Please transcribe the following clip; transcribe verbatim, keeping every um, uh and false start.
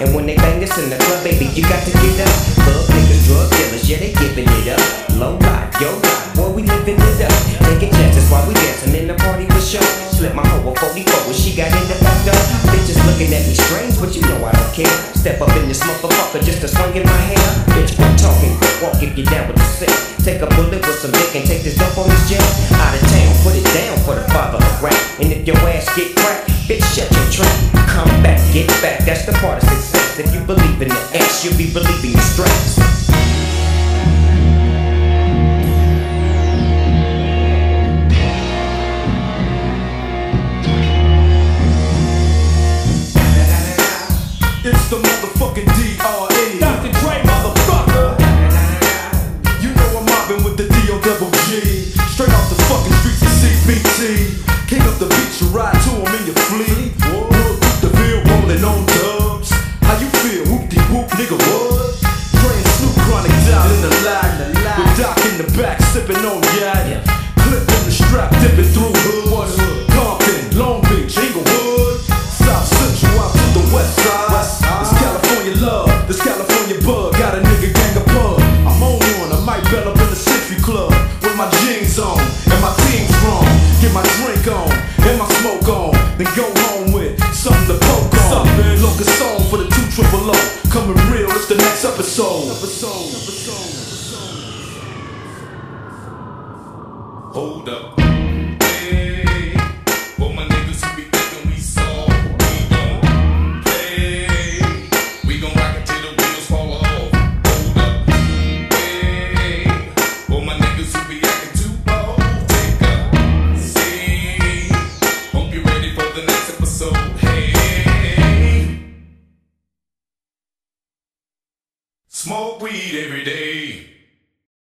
And when they bang us in the club, baby, you got to get up. Club niggas, drug dealers, yeah, they giving it up. Low life, yo life, boy, we living it up. Taking chances while we dancing in the party for sure. Slip my hoe a forty-four when she got in the back door. Bitches looking at me strange, but you know I don't care. Step up in this motherfucker just to swing in my hair. Bitch, quit talking, quick walk if you're down with the sick. Take a bullet with some dick and take this dope on this jet. Out of town, put it down for the father of rap. And if your ass get cracked, bitch, shut your trap. Come back, get back, that's the part of success. If you believe in the X, you'll be believing the stress. It's the motherfucking D R E, Doctor Dre, motherfucker. You know I'm mobbing with the D O double G. Straight off the fucking streets of C B T. King up the beach, you ride to him in your fleet. Look through the bill, rolling on dubs. How you feel? Whoop-de-whoop, nigga, what? Praying Snoop Chronic down in the lag. With Doc in the back, sipping on yak. Clip in the strap, dipping through hood. Compton, Long Beach, Inglewood. South Central out to the west side. This California love, this California bug. Got a nigga gang of pub. I'm on one, I might bell up in the Century Club with my jeans on and my team strong. Get my drink on and my smoke on, then go home with something to poke on. Locust song for the two triple O. Coming real, it's the next episode. Hold up.